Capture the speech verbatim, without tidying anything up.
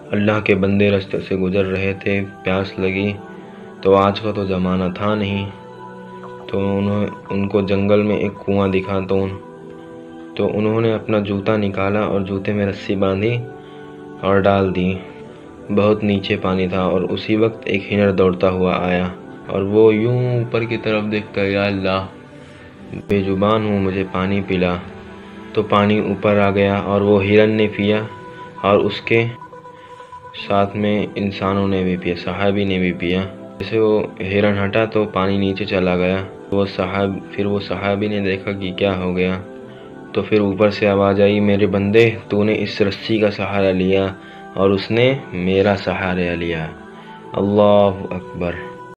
अल्लाह के बंदे रास्ते से गुजर रहे थे, प्यास लगी, तो आज का तो ज़माना था नहीं, तो उन्होंने उनको जंगल में एक कुआं दिखा, तो उन, तो उन्होंने अपना जूता निकाला और जूते में रस्सी बांधी और डाल दी। बहुत नीचे पानी था और उसी वक्त एक हिरण दौड़ता हुआ आया और वो यूं ऊपर की तरफ देखता, या अल्लाह, बेजुबान हूँ, मुझे पानी पिला। तो पानी ऊपर आ गया और वो हिरण ने पिया और उसके साथ में इंसानों ने भी पिया, सहाबी ने भी पिया। जैसे वो हिरण हटा तो पानी नीचे चला गया। वो साहब फिर वो सहाबी ने देखा कि क्या हो गया, तो फिर ऊपर से आवाज़ आई, मेरे बंदे, तूने इस रस्सी का सहारा लिया और उसने मेरा सहारा लिया। अल्लाह अकबर।